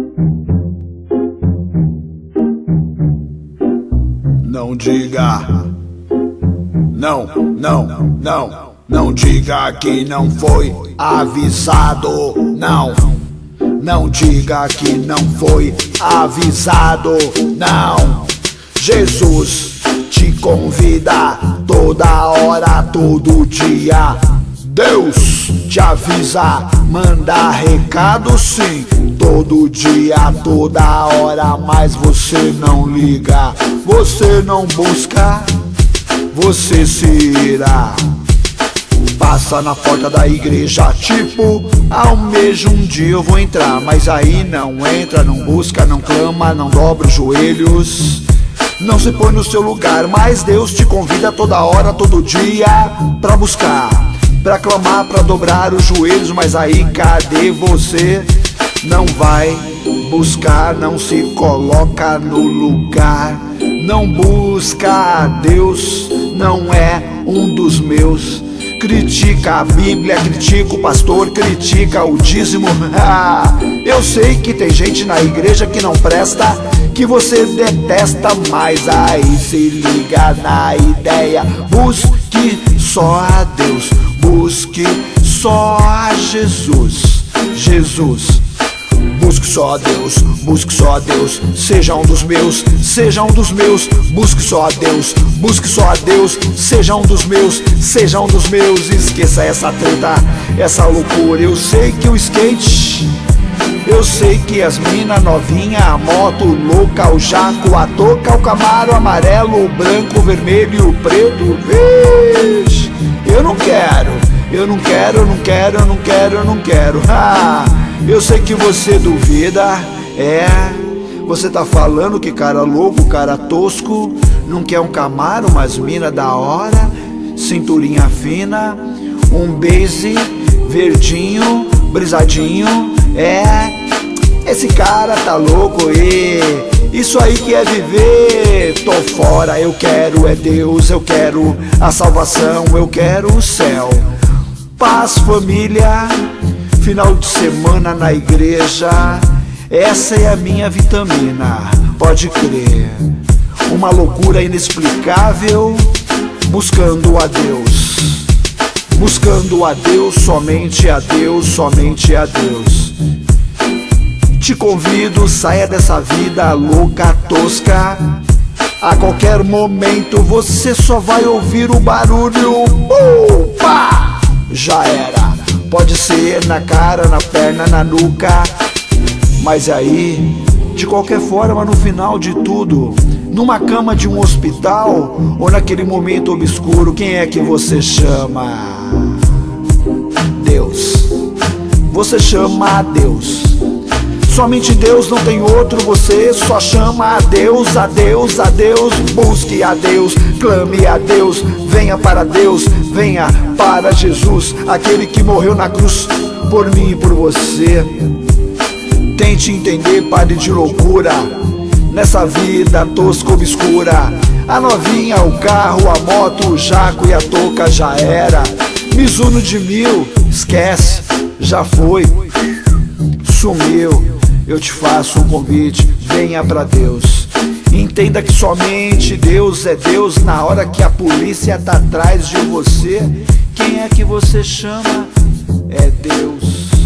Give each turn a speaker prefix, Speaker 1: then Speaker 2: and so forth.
Speaker 1: Não diga, não diga que não foi avisado, não diga que não foi avisado, não. Jesus te convida toda hora, todo dia. Deus te avisa, manda recado sim, todo dia, toda hora, mas você não liga, você não busca, você se irá. Passa na porta da igreja, tipo, almeja um dia eu vou entrar, mas aí não entra, não busca, não clama, não dobra os joelhos, não se põe no seu lugar, mas Deus te convida toda hora, todo dia, pra buscar, pra clamar, pra dobrar os joelhos, mas aí cadê você? Não vai buscar, não se coloca no lugar, não busca a Deus, não é um dos meus. Critica a Bíblia, critica o pastor, critica o dízimo. Eu sei que tem gente na igreja que não presta, que você detesta, mas aí se liga na ideia. Busque só a Deus, busque só a Jesus, Jesus. Busque só a Deus, busque só a Deus, seja um dos meus, seja um dos meus. Busque só a Deus, busque só a Deus, seja um dos meus, seja um dos meus. Esqueça essa treta, essa loucura. Eu sei que o skate, eu sei que as mina novinha, a moto louca, o jaco, a touca, o camaro amarelo, o branco, o vermelho e o preto. Vixe, eu não quero, eu não quero, eu não quero, eu não quero, eu não quero. Eu sei que você duvida, você tá falando que cara louco, cara tosco, não quer um Camaro, mas mina da hora, cinturinha fina, um base verdinho, brisadinho, esse cara tá louco, isso aí que é viver, tô fora, eu quero é Deus, eu quero a salvação, eu quero o céu, paz, família, final de semana na igreja, essa é a minha vitamina, pode crer. Uma loucura inexplicável, buscando a Deus, buscando a Deus, somente a Deus, somente a Deus. Te convido, saia dessa vida louca, tosca. A qualquer momento você só vai ouvir o barulho, pá, já era. Pode ser na cara, na perna, na nuca, mas aí, de qualquer forma, no final de tudo, numa cama de um hospital ou naquele momento obscuro, quem é que você chama? Deus. Você chama a Deus. Somente Deus, não tem outro, você só chama a Deus, a Deus, a Deus. Busque a Deus, clame a Deus, venha para Deus, venha para Jesus, aquele que morreu na cruz por mim e por você. Tente entender, pare de loucura, nessa vida tosca, obscura. A novinha, o carro, a moto, o jaco e a touca já era. Mizuno de 1000, esquece, já foi, sumiu. Eu te faço um convite, venha pra Deus. Entenda que somente Deus é Deus. Na hora que a polícia tá atrás de você, quem é que você chama? É Deus.